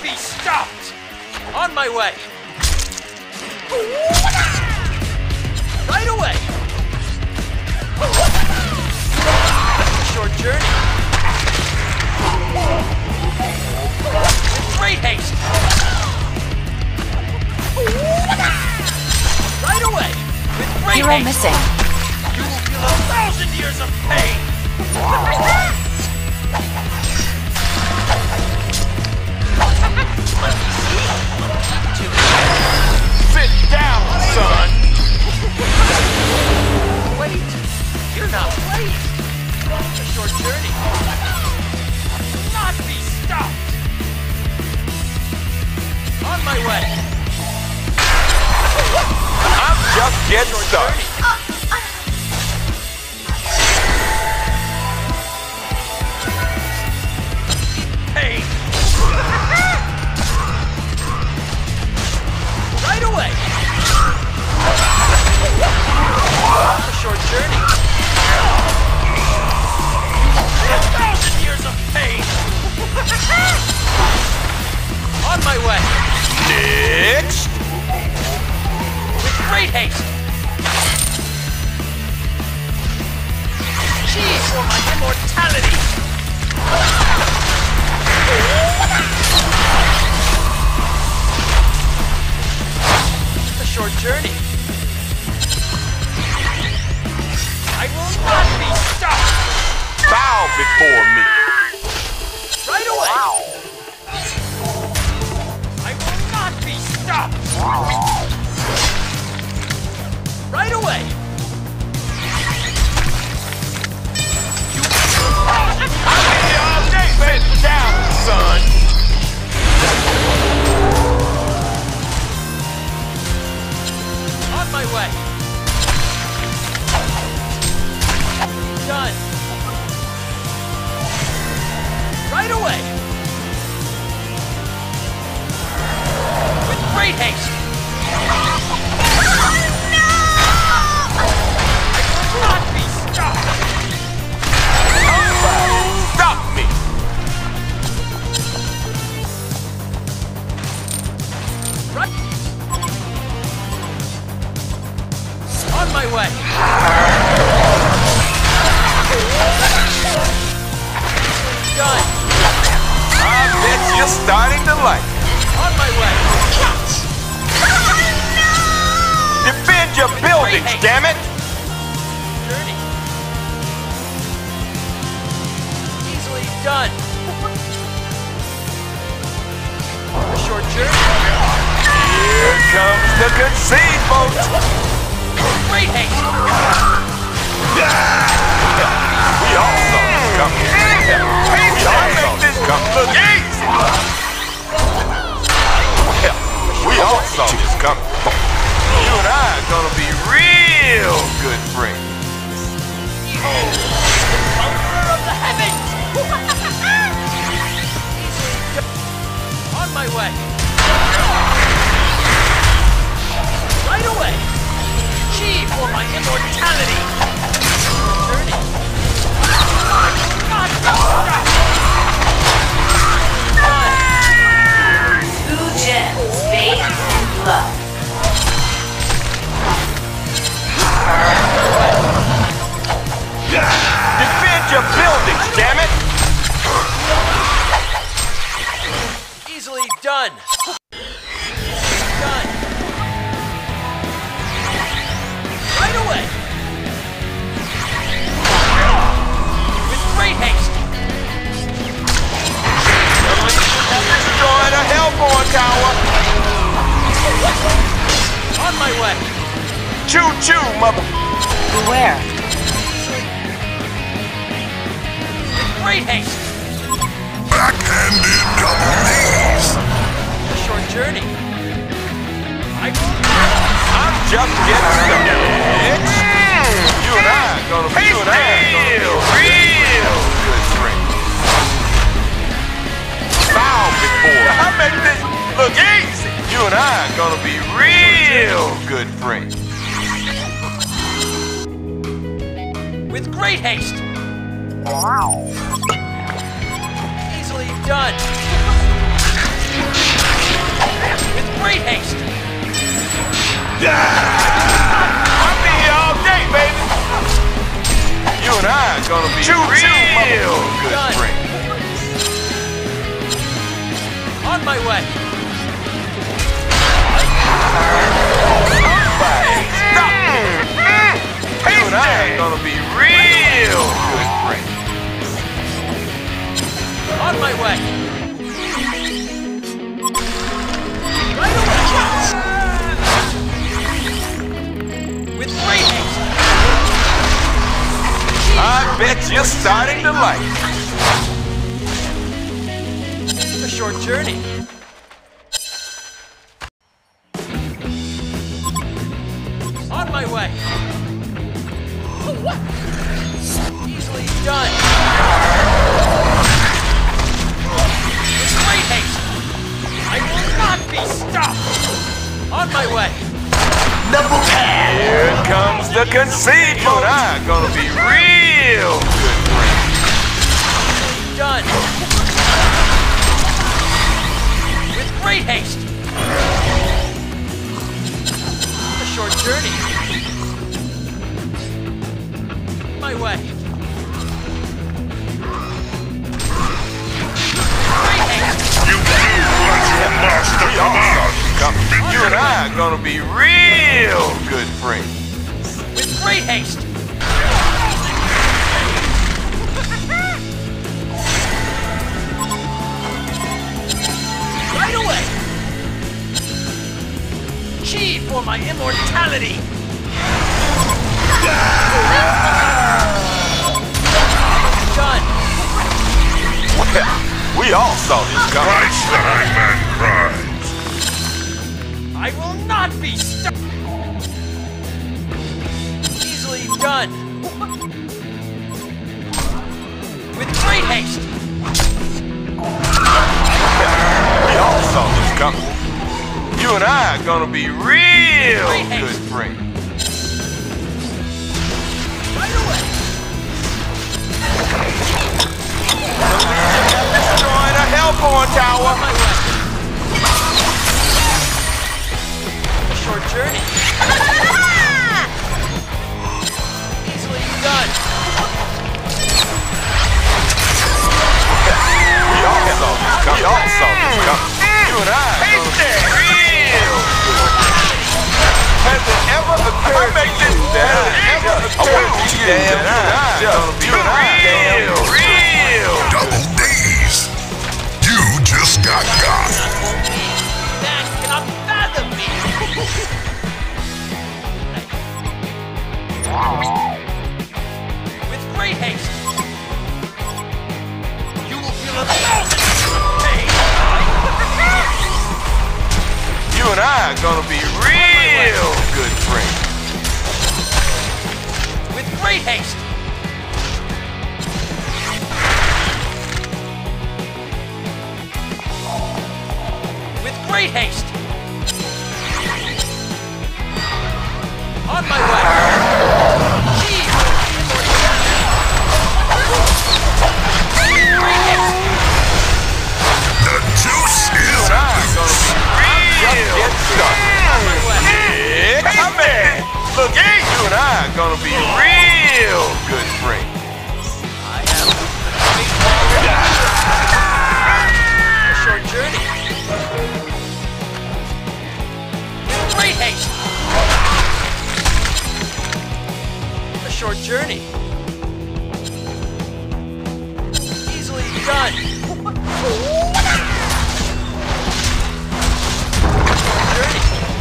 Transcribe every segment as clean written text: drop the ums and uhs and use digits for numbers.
be stopped! On my way! Right away! That's a short journey. With great haste! Right away! With great Hero haste! missing. You will feel 1,000 years of pain! Sit down, son! Wait! You're not late! A short journey. Not be stopped! On my way! I'm just getting started. Pain! Right away! A short journey. 1,000 years of pain! On my way! Next! With great haste! Gee, for my immortality! A short journey. I will not be stopped! Bow before me. Right away! I will not be stopped! Right away! I'll be here all day. Sit down, son. On my way! Done! Right away! With great haste! I will not be stopped! Stop me. Right! On my way! Done! I bet you're starting to like it. On my way! Defend your buildings, damn it. Journey! Easily done! A short journey! Here comes the concede boat. Great haste! We all saw this coming. We all saw this coming. Look easy. We all saw this coming. You and I are gonna be real good friends. Conqueror of the heavens! On my way! Right away! Gee, for my immortality! Journey! God, stop! Two gems, faith and blood. Defend your buildings, damn it! Easily done! Done! Right away! With great haste! Destroyed a Hellborn tower! On my way! Choo-choo, mother! Beware. Great haste! Backhanded double knees. A short journey. I'm just getting started. You and I are gonna be real good friends. Bow before. I make this look easy. You and I are gonna be real good friends. with great haste. Easily done. With great haste. I'll be here all day, baby. You and I are gonna be real good Done. friends. On my way. Stop it. You and I are gonna be real good friends. On my way. With great haste. I bet you're starting to like it. A short journey. On my way. Easily done. With great haste. I will not be stopped. On my way. Here comes the conceit. You and I are gonna be real good friends. Done. With great haste. A short journey. My way. Great haste. You do what your master commands. You and I are gonna be real good friends. With great haste. Right away. Chi for my immortality. Done. Well, we all saw this coming. Christ the hangman cries. I will not be stopped. Easily done. With great haste. We all saw this coming. You and I are gonna be real good friends. Right away. Destroying a Hellborn tower. On my way. A short journey. Easily done. We all saw this coming. You and I are gonna be real good. Has it ever occurred to you that Double D's. You just got got. Man cannot fathom me. With great haste. You will feel 1,000 pain. You and I are gonna be real good friends. With great haste. With great haste. On my way. Gee, great haste. The juice is You and I are gonna be real good. On my way. Yeah, come here. Look, you and I are gonna be real good friends. I am great already. A short journey. With great haste. A short journey. Easily done. Journey.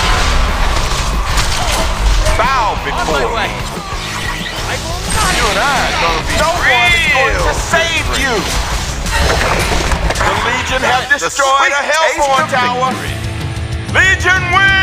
Bow On my before way. me. I will not. You and I are gonna be real to save you. The Legion have destroyed a Hellborn tower. Legion wins!